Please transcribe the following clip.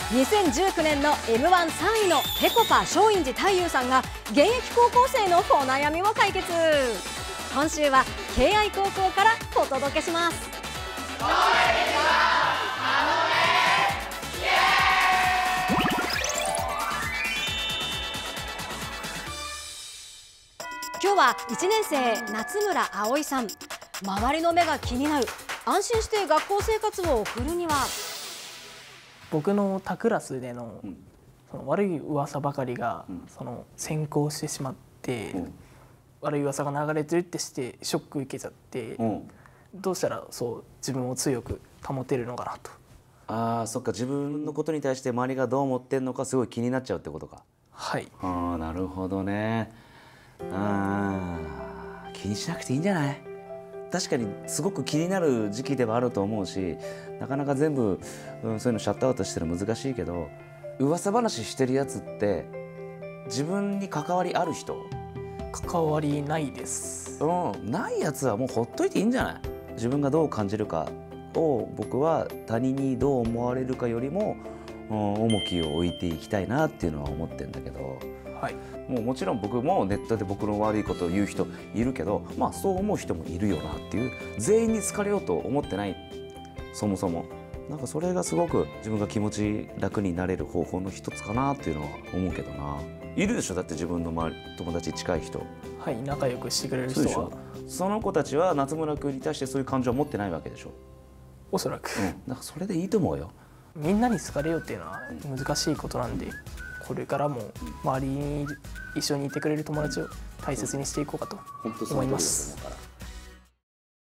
2019年の M1 3位のぺこぱ松陰寺太勇さんが現役高校生のお悩みを解決。今週は敬愛高校からお届けします。今日は1年生夏村葵さん。周りの目が気になる。安心して学校生活を送るには。 僕の他クラスでの、その悪い噂ばかりが、先行してしまって、悪い噂が流れてるってしてショック受けちゃって、どうしたらそう自分を強く保てるのかなと。 ああ、そっか、自分のことに対して周りがどう思ってんのかすごい気になっちゃうってことか。 はい。 ああ、なるほどね。気にしなくていいんじゃない？確かにすごく気になる時期ではあると思うし、なかなか全部、そういうのシャットアウトしてるの難しいけど、噂話してるやつって自分に関わりある人？ 関わりないです。 ないやつはもうほっといていいんじゃない？自分がどう感じるかを僕は他人にどう思われるかよりも重きを置いていきたいなっていうのは思ってるんだけど。 はい。 もちろん僕もネットで僕の悪いことを言う人いるけど、そう思う人もいるよなっていう、全員に好かれようと思ってない、そもそも。なんかそれがすごく自分が気持ち楽になれる方法の一つかなっていうのは思うけどな。いるでしょ、だって自分の周り友達近い人。 はい、仲良くしてくれる人は。 その子たちは夏村君に対してそういう感情は持ってないわけでしょ。 おそらく。 だからそれでいいと思うよ。 みんなに好かれようっていうのは難しいことなんで、これからも周りに一緒にいてくれる友達を大切にしていこうかと思います。